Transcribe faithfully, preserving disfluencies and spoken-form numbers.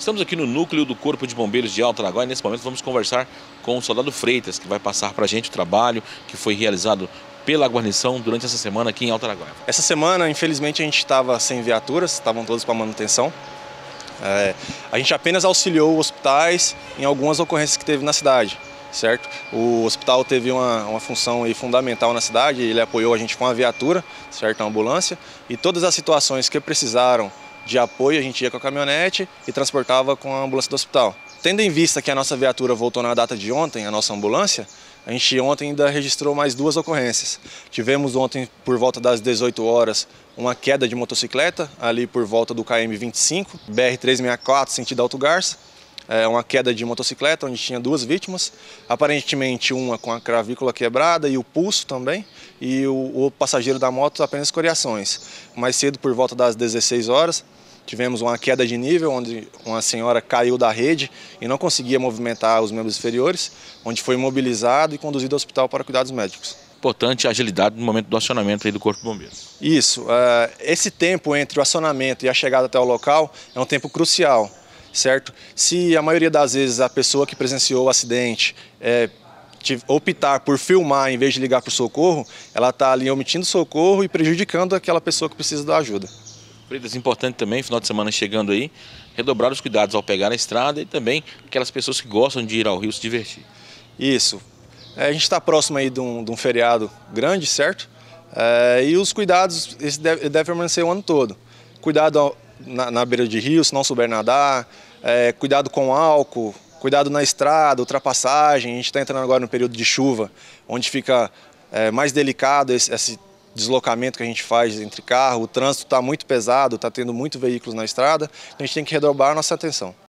Estamos aqui no núcleo do Corpo de Bombeiros de Alto Araguaia e nesse momento vamos conversar com o soldado Freitas, que vai passar para a gente o trabalho que foi realizado pela guarnição durante essa semana aqui em Alto Araguaia. Essa semana, infelizmente, a gente estava sem viaturas, estavam todos para manutenção. É, a gente apenas auxiliou hospitais em algumas ocorrências que teve na cidade, certo? O hospital teve uma, uma função aí fundamental na cidade, ele apoiou a gente com a viatura, certo? A ambulância, e todas as situações que precisaram de apoio, a gente ia com a caminhonete e transportava com a ambulância do hospital. Tendo em vista que a nossa viatura voltou na data de ontem, a nossa ambulância, a gente ontem ainda registrou mais duas ocorrências. Tivemos ontem, por volta das dezoito horas, uma queda de motocicleta, ali por volta do K M vinte e cinco, B R trezentos e sessenta e quatro, sentido Alto Garça. É uma queda de motocicleta, onde tinha duas vítimas, aparentemente uma com a cravícula quebrada e o pulso também, e o, o passageiro da moto apenas escoriações. Mais cedo, por volta das dezesseis horas, tivemos uma queda de nível, onde uma senhora caiu da rede e não conseguia movimentar os membros inferiores, onde foi imobilizado e conduzido ao hospital para cuidados médicos. Importante a agilidade no momento do acionamento aí do Corpo de Bombeiros. Isso, uh, esse tempo entre o acionamento e a chegada até o local é um tempo crucial, certo? Se a maioria das vezes a pessoa que presenciou o acidente é, optar por filmar em vez de ligar para o socorro, ela está ali omitindo socorro e prejudicando aquela pessoa que precisa da ajuda. Freitas, importante também, final de semana chegando aí, redobrar os cuidados ao pegar a estrada e também aquelas pessoas que gostam de ir ao rio se divertir. Isso. É, a gente está próximo aí de um, de um feriado grande, certo? É, e os cuidados esse deve, deve permanecer o ano todo. Cuidado ao, na, na beira de rio, se não souber nadar, é, cuidado com álcool, cuidado na estrada, ultrapassagem. A gente está entrando agora no período de chuva, onde fica é, mais delicado esse, esse deslocamento que a gente faz entre carro, o trânsito está muito pesado, está tendo muitos veículos na estrada, então a gente tem que redobrar a nossa atenção.